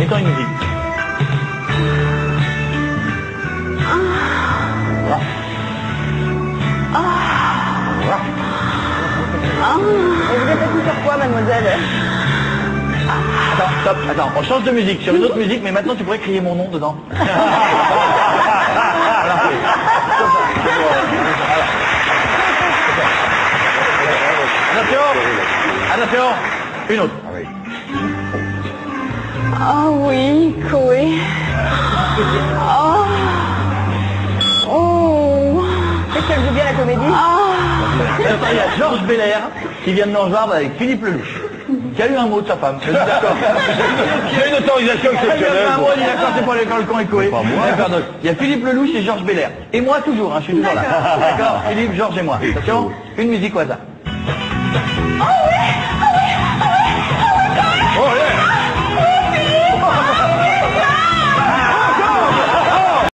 Mettons une musique. Et vous êtes assis sur quoi, mademoiselle? Attends, stop, attends, on change de musique, sur une autre musique, mais maintenant tu pourrais crier mon nom dedans. Attention, attention, une autre. Ah oui, Koé. Oh. Oh. Qu'est-ce qu'elle joue bien la comédie? Attends, il y a Georges Belair qui vient de nous rejoindre avec Philippe Lelouch, qui a eu un mot de sa femme. Je suis d'accord. J'ai une autorisation Il y a exceptionnelle. un mot, il dit d'accord, c'est pas l'école con et Koé. D'accord, donc il y a Philippe Lelouch et Georges Belair. Et moi toujours, hein, je suis toujours là. D'accord, Philippe, Georges et moi. Attention, une musique au hasard. Oh oui.